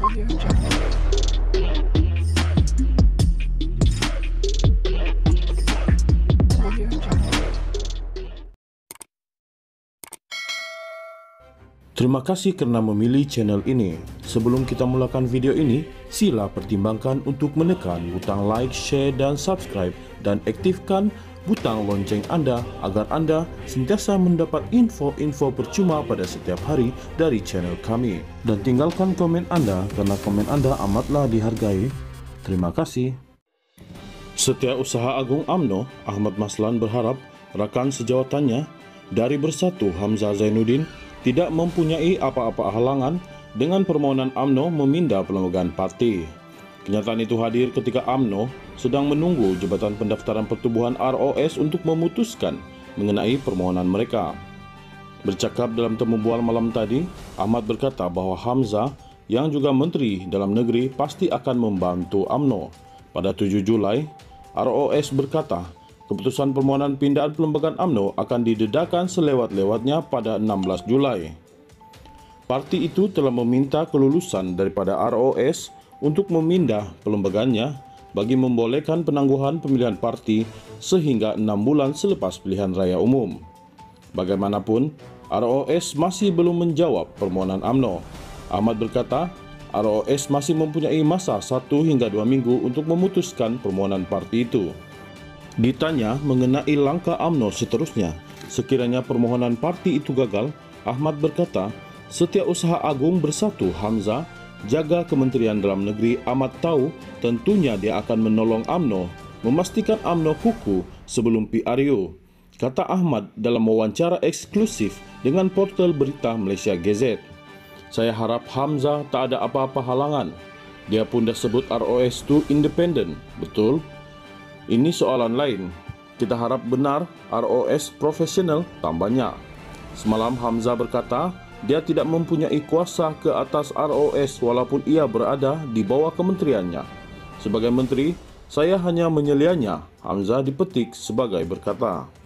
Terima kasih karena memilih channel ini. Sebelum kita mulakan video ini, sila pertimbangkan untuk menekan butang like, share, dan subscribe, dan aktifkan butang lonceng Anda agar Anda sentiasa mendapat info-info percuma pada setiap hari dari channel kami. Dan tinggalkan komen Anda karena komen Anda amatlah dihargai. Terima kasih. Setiausaha Agung UMNO, Ahmad Maslan berharap rakan sejawatannya dari Bersatu Hamzah Zainuddin tidak mempunyai apa-apa halangan dengan permohonan UMNO memindah perlembagaan parti. Kenyataan itu hadir ketika UMNO sedang menunggu Jabatan Pendaftaran Pertubuhan ROS untuk memutuskan mengenai permohonan mereka. Bercakap dalam temu bual malam tadi, Ahmad berkata bahwa Hamzah yang juga Menteri Dalam Negeri pasti akan membantu UMNO. Pada 7 Julai, ROS berkata keputusan permohonan pindahan perlembagaan UMNO akan didedahkan selewat-lewatnya pada 16 Julai. Parti itu telah meminta kelulusan daripada ROS untuk memindah perlembagaannya bagi membolehkan penangguhan pemilihan parti sehingga 6 bulan selepas pilihan raya umum. Bagaimanapun, ROS masih belum menjawab permohonan UMNO. Ahmad berkata, ROS masih mempunyai masa 1 hingga 2 minggu untuk memutuskan permohonan parti itu. Ditanya mengenai langkah UMNO seterusnya, sekiranya permohonan parti itu gagal, Ahmad berkata, Setiausaha Agung Bersatu Hamzah, jaga Kementerian Dalam Negeri amat tahu tentunya dia akan menolong UMNO, memastikan UMNO kukuh sebelum PRU, kata Ahmad dalam wawancara eksklusif dengan portal berita Malaysia GZ. Saya harap Hamzah tak ada apa-apa halangan. Dia pun dah sebut ROS itu independen, betul? Ini soalan lain. Kita harap benar ROS profesional, tambahnya. Semalam Hamzah berkata dia tidak mempunyai kuasa ke atas ROS walaupun ia berada di bawah kementeriannya. Sebagai menteri, saya hanya menyelianya, Hamzah dipetik sebagai berkata.